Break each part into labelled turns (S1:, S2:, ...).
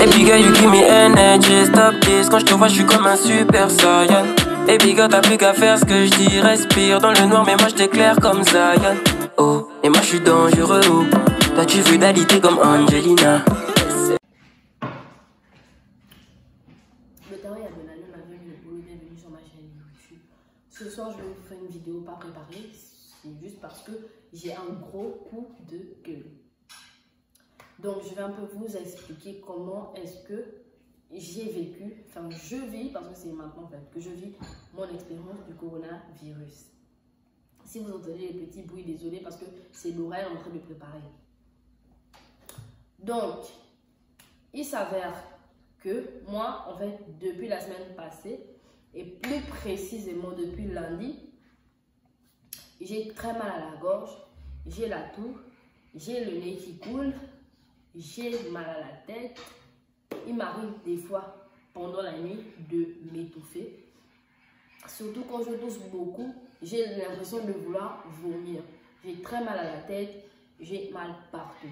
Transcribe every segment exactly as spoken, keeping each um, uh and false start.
S1: Baby girl, you give me energy, stop this. Quand je te vois, je suis comme un super saiyan. Baby girl, t'as plus qu'à faire ce que je dis. Respire dans le noir, mais moi je t'éclaire comme Zion. Oh, et moi je suis dangereux. Oh. Toi tu veux d'alité comme Angelina.
S2: Le tarot et Abdelali m'avait mis le boulot, bienvenue sur ma chaîne YouTube. Ce soir, je vais vous faire une vidéo pas préparée, c'est juste parce que j'ai un gros coup de gueule. Donc, je vais un peu vous expliquer comment est-ce que j'ai vécu, enfin, je vis, parce que c'est maintenant en fait, que je vis mon expérience du coronavirus. Si vous entendez les petits bruits, désolé, parce que c'est l'oreille en train de préparer. Donc, il s'avère que moi, en fait, depuis la semaine passée, et plus précisément depuis lundi, j'ai très mal à la gorge, j'ai la toux, j'ai le nez qui coule, j'ai mal à la tête. Il m'arrive des fois, pendant la nuit, de m'étouffer. Surtout quand je tousse beaucoup, j'ai l'impression de vouloir vomir. J'ai très mal à la tête, j'ai mal partout.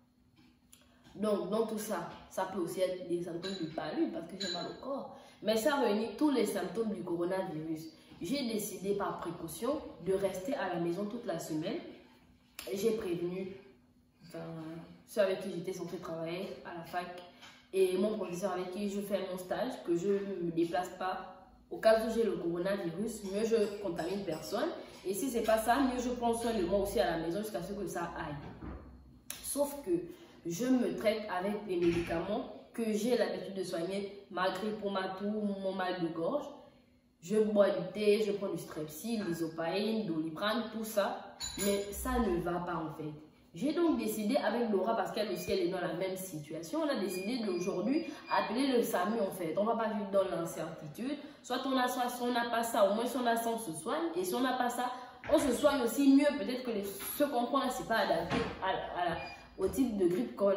S2: Donc, dans tout ça, ça peut aussi être des symptômes du palu parce que j'ai mal au corps. Mais ça réunit tous les symptômes du coronavirus. J'ai décidé par précaution de rester à la maison toute la semaine. J'ai prévenu enfin, ceux avec qui j'étais censée travailler à la fac et mon professeur avec qui je fais mon stage que je ne me déplace pas au cas où j'ai le coronavirus. Mieux je contamine personne. Et si c'est pas ça, mieux je prends soin de moi aussi à la maison jusqu'à ce que ça aille. Sauf que je me traite avec des médicaments que j'ai l'habitude de soigner malgré pour ma toux, mon mal de gorge. Je bois du thé, je prends du strepsil, l'isopaïne, doliprane, tout ça. Mais ça ne va pas en fait. J'ai donc décidé avec Laura, parce qu'elle aussi elle est dans la même situation, on a décidé d'aujourd'hui appeler le SAMU en fait. On ne va pas vivre dans l'incertitude. Soit on a ça, soit on n'a pas ça. Au moins si on a ça, on se soigne. Et si on n'a pas ça, on se soigne aussi mieux. Peut-être que les, ce qu'on prend là, ce n'est pas adapté à, à la, au type de grippe qu'on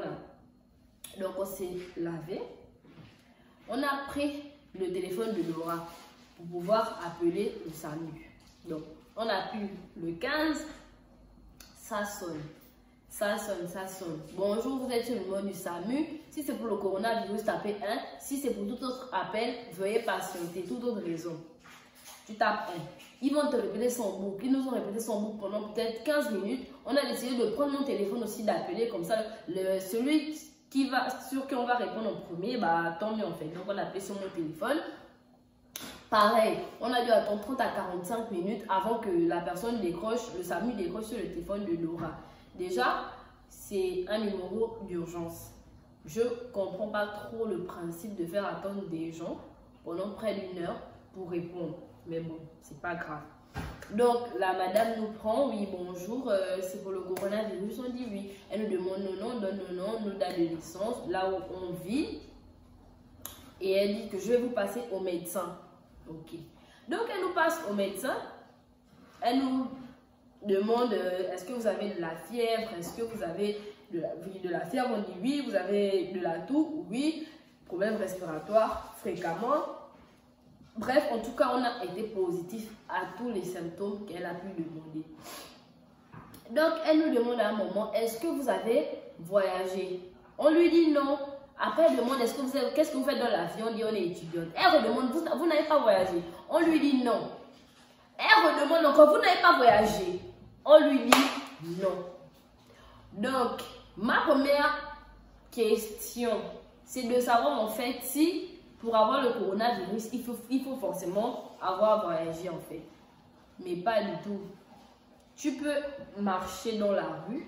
S2: a. Donc on s'est lavé. On a pris le téléphone de Laura pour pouvoir appeler le SAMU. Donc on a pu le quinze, ça sonne. Ça sonne, ça sonne. Bonjour, vous êtes sur le numéro du SAMU. Si c'est pour le coronavirus, tapez un. Si c'est pour tout autre appel, veuillez patienter. Toute autre raison. Tu tapes un. Ils vont te répéter son boucle. Ils nous ont répété son boucle pendant peut-être quinze minutes. On a décidé de prendre mon téléphone aussi, d'appeler. Comme ça, le, celui qui va, sur qui on va répondre en premier, bah tant mieux en fait. Donc on a appelé sur mon téléphone. Pareil, on a dû attendre trente à quarante-cinq minutes avant que la personne décroche, le SAMU décroche sur le téléphone de Laura. Déjà, c'est un numéro d'urgence. Je ne comprends pas trop le principe de faire attendre des gens pendant près d'une heure pour répondre. Mais bon, c'est pas grave. Donc, la madame nous prend, oui, bonjour, euh, c'est pour le coronavirus, on dit oui. Elle nous demande nos noms, donne nos noms, nos dates de naissance, là où on vit. Et elle dit que je vais vous passer au médecin. Ok. Donc, elle nous passe au médecin. Elle nous demande euh, est-ce que vous avez de la fièvre, est-ce que vous avez de la, de la fièvre, on dit oui, vous avez de la toux, oui, problème respiratoire fréquemment. Bref, en tout cas, on a été positif à tous les symptômes qu'elle a pu demander. Donc, elle nous demande à un moment, est-ce que vous avez voyagé? On lui dit non. Après, elle demande, est-ce que vous avez, qu'est-ce que vous faites dans l'avion? On dit, on est étudiante. Elle redemande, vous, vous n'avez pas voyagé? On lui dit non. Elle redemande encore, vous n'avez pas voyagé? On lui dit non. Donc, ma première question, c'est de savoir en fait si pour avoir le coronavirus, il faut, il faut forcément avoir voyagé en fait. Mais pas du tout. Tu peux marcher dans la rue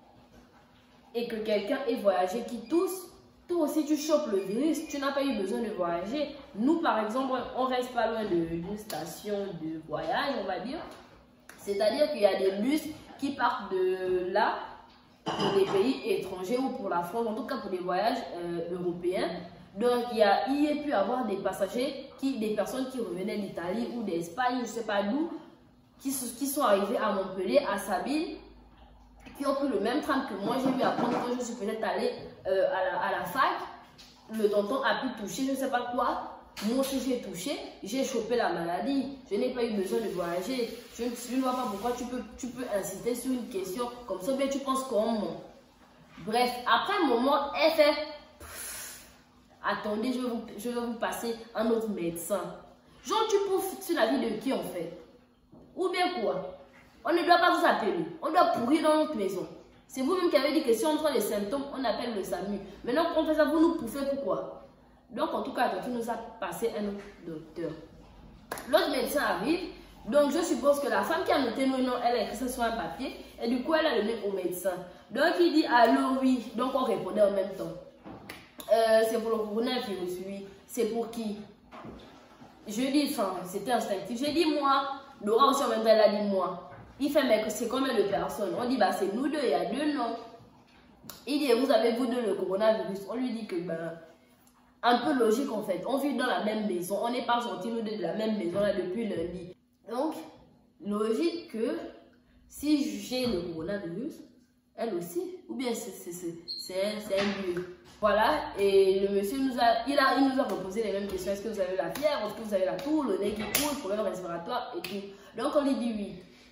S2: et que quelqu'un ait voyagé qui tousse. Toi aussi, tu chopes le virus, tu n'as pas eu besoin de voyager. Nous, par exemple, on reste pas loin d'une station de voyage, on va dire. C'est-à-dire qu'il y a des bus qui partent de là pour des pays étrangers ou pour la France, en tout cas pour des voyages euh, européens. Donc, il y a, il y a pu avoir des passagers, qui, des personnes qui revenaient d'Italie ou d'Espagne, je ne sais pas d'où, qui, qui sont arrivés à Montpellier, à Sabine, qui ont pris le même train que moi. J'ai vu apprendre quand je suis peut-être allée euh, à, la, à la fac. Le tonton a pu toucher, je ne sais pas quoi. Moi aussi j'ai touché, j'ai chopé la maladie. Je n'ai pas eu besoin de voyager. Je, je ne vois pas pourquoi tu peux, tu peux insister sur une question comme ça, bien tu penses comme moi. Bref, après un moment, elle fait... attendez, je vais vous, je vais vous passer un autre médecin. Genre, tu bouffes sur la vie de qui en fait? Ou bien quoi? On ne doit pas vous appeler. On doit pourrir dans notre maison. C'est vous-même qui avez dit que si on prend les symptômes, on appelle le SAMU. Maintenant qu'on fait ça, vous nous pouffez pourquoi? Donc en tout cas, tu nous as passé un autre docteur. L'autre médecin arrive. Donc je suppose que la femme qui a noté nos noms, elle a écrit ça sur un papier. Et du coup, elle a donné au médecin. Donc il dit allô, oui. Donc on répondait en même temps. Euh, c'est pour le coronavirus, oui. C'est pour qui? Je dis, enfin, c'était instinctif. J'ai dit moi. Laura aussi en même temps, elle a dit moi. Il fait, mais c'est combien de personnes? On dit, bah c'est nous deux, il y a deux noms. Il dit, vous avez vous deux le coronavirus? On lui dit que, ben, un peu logique en fait. On vit dans la même maison. On n'est pas sortis nous deux de la même maison là depuis lundi. Donc, logique que si j'ai le coronavirus, elle aussi, ou bien c'est un lieu. Voilà, et le monsieur nous a il, a, il nous a reposé les mêmes questions. Est-ce que vous avez la fièvre? Est-ce que vous avez la toux, le nez qui coule, problème respiratoire et tout. Donc, on lui dit oui.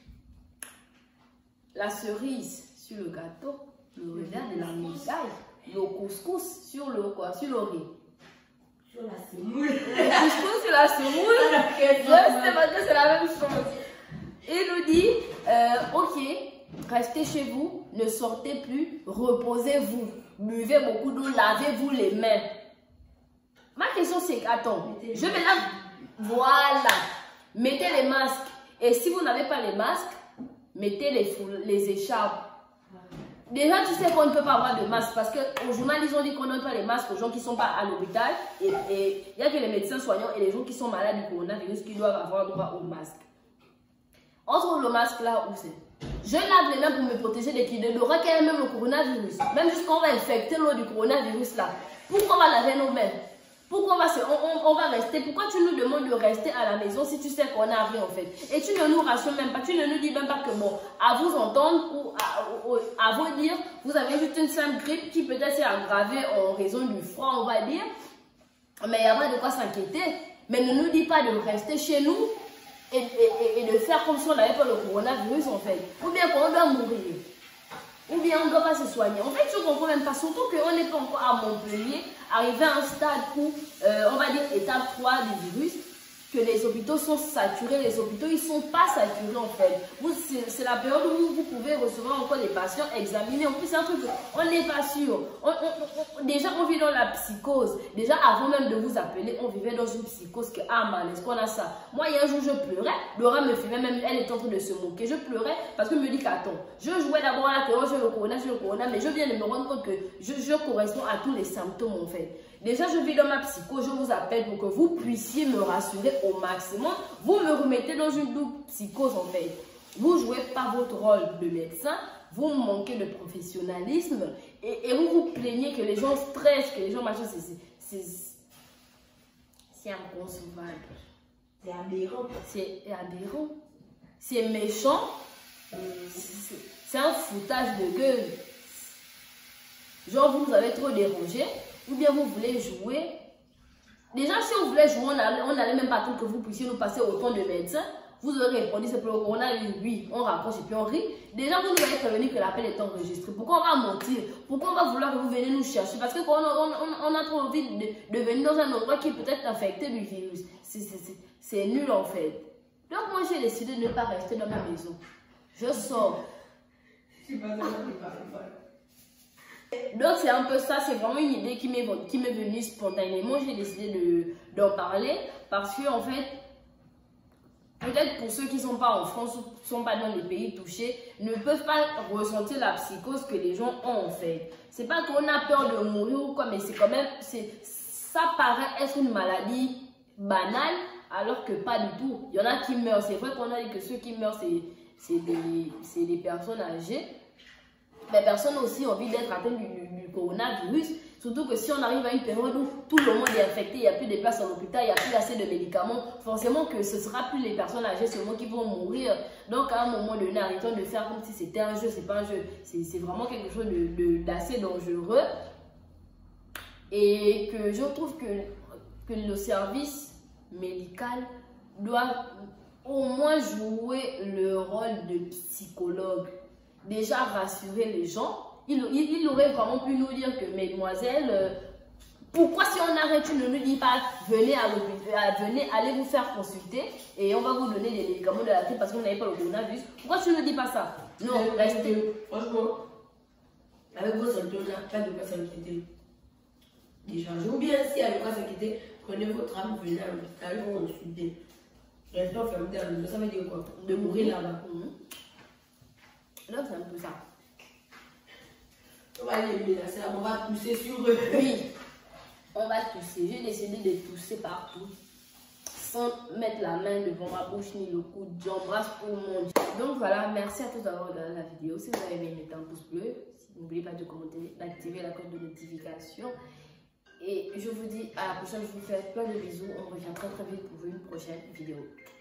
S2: La cerise sur le gâteau, le revers de la médaille, le couscous sur le quoi? Sur le riz.
S3: Sur la semoule.
S2: Le couscous sur la semoule. C'est la même chose. Il nous dit, euh, ok, restez chez vous, ne sortez plus, reposez-vous, buvez beaucoup d'eau, lavez-vous les mains. Ma question c'est, attends, je vais là, voilà, mettez les masques. Et si vous n'avez pas les masques, mettez les, les écharpes. Déjà, tu sais qu'on ne peut pas avoir de masque parce qu'au journal, ils ont dit qu'on ne donne pas les masques aux gens qui ne sont pas à l'hôpital. Et il n'y a que les médecins soignants et les gens qui sont malades du coronavirus qui doivent avoir droit au masque. On trouve le masque là où c'est. Je lave les mains pour me protéger des qui de l'oreille, qu'il y même le coronavirus. Même jusqu'on va infecter l'eau du coronavirus là. Pourquoi on va laver nos mains? Pourquoi on va, se, on, on, on va rester? Pourquoi tu nous demandes de rester à la maison si tu sais qu'on n'a rien en fait? Et tu ne nous rassures même pas, tu ne nous dis même pas que bon, à vous entendre ou à, à vous dire, vous avez juste une simple grippe qui peut-être s'est aggravée en raison du froid, on va dire. Mais il n'y a pas de quoi s'inquiéter. Mais ne nous dis pas de rester chez nous et, et, et de faire comme si on n'avait pas le coronavirus en fait. Ou bien qu'on doit mourir. Ou bien on ne doit pas se soigner. En fait, je ne comprends même pas. Surtout qu'on n'est pas encore à Montpellier, arrivé à un stade où, euh, on va dire, étape trois du virus, que les hôpitaux sont saturés. Les hôpitaux, ils ne sont pas saturés en fait. C'est la période où vous pouvez recevoir encore des patients examinés. En plus, c'est un truc, on n'est pas sûr. On, on, on, déjà, on vit dans la psychose. Déjà, avant même de vous appeler, on vivait dans une psychose que, ah man, est-ce qu'on a ça? Moi, il y a un jour, je pleurais. Laura me filmait, même elle était en train de se moquer. Je pleurais parce que me dit qu'attends, je jouais d'abord à la théorie, j'ai le corona, j'ai le corona, mais je viens de me rendre compte que je, je corresponds à tous les symptômes en fait. Déjà, je vis dans ma psychose, je vous appelle pour que vous puissiez me rassurer au maximum. Vous me remettez dans une double psychose en fait. Vous ne jouez pas votre rôle de médecin, vous manquez de professionnalisme et, et vous vous plaignez que les gens stressent, que les gens machin, c'est inconcevable.
S3: C'est aberrant.
S2: C'est aberrant. C'est méchant. C'est un foutage de gueule. Genre, vous nous avez trop dérangé. Ou bien vous voulez jouer. Déjà, si on voulait jouer, on n'allait même pas attendre que vous puissiez nous passer autant de médecins. Vous aurez répondu, c'est pour le coronavirus. Oui, on rapproche et puis on rit. Déjà, vous nous avez prévenu que l'appel est enregistré. Pourquoi on va mentir? Pourquoi on va vouloir que vous veniez nous chercher? Parce qu'on on, on, on a trop envie de, de venir dans un endroit qui est peut-être infecté du virus. C'est nul en fait. Donc moi, j'ai décidé de ne pas rester dans ma maison. Je sors.
S3: Je suis pas dans la
S2: Donc c'est un peu ça, c'est vraiment une idée qui m'est venue spontanément. J'ai décidé d'en de, parler parce que en fait, peut-être pour ceux qui ne sont pas en France ou ne sont pas dans les pays touchés, ne peuvent pas ressentir la psychose que les gens ont en fait. C'est pas qu'on a peur de mourir ou quoi, mais c'est quand même, ça paraît être une maladie banale alors que pas du tout. Il y en a qui meurent, c'est vrai qu'on a dit que ceux qui meurent c'est des, des personnes âgées. Les personnes aussi ont envie d'être atteintes du, du, du coronavirus. Surtout que si on arrive à une période où tout le monde est infecté, il n'y a plus de place à l'hôpital, il n'y a plus assez de médicaments, forcément que ce ne sera plus les personnes âgées seulement qui vont mourir. Donc à un moment donné, arrêtons de faire comme si c'était un jeu, c'est pas un jeu. C'est vraiment quelque chose d'assez dangereux. Et que je trouve que, que le service médical doit au moins jouer le rôle de psychologue. Déjà rassurer les gens, il, il, il aurait vraiment pu nous dire que mesdemoiselles, euh, Pourquoi si on arrête, tu ne nous dis pas, venez, à l'hôpital, venez, allez vous faire consulter et on va vous donner des médicaments de la grippe parce que vous n'avez pas le coronavirus. Pourquoi tu ne dis pas ça? Non,
S3: Euh,
S2: restez.
S3: Franchement, avec vos symptômes, là, pas de quoi s'inquiéter. Déjà, ou bien si il y a de quoi s'inquiéter, prenez votre âme, venez à l'hôpital, consultez. Restez enfermés dans la maison, ça veut dire quoi? De mourir là-bas.
S2: Là, c'est un peu ça.
S3: On va les menacer, on va pousser sur eux.
S2: Oui, on va tousser. J'ai décidé de tousser partout sans mettre la main devant ma bouche ni le coude. J'embrasse tout le monde. Donc voilà, merci à tous d'avoir regardé la vidéo. Si vous avez aimé, mettez un pouce bleu. N'oubliez pas de commenter, d'activer la cloche de notification. Et je vous dis à la prochaine. Je vous fais plein de bisous. On revient très très vite pour une prochaine vidéo.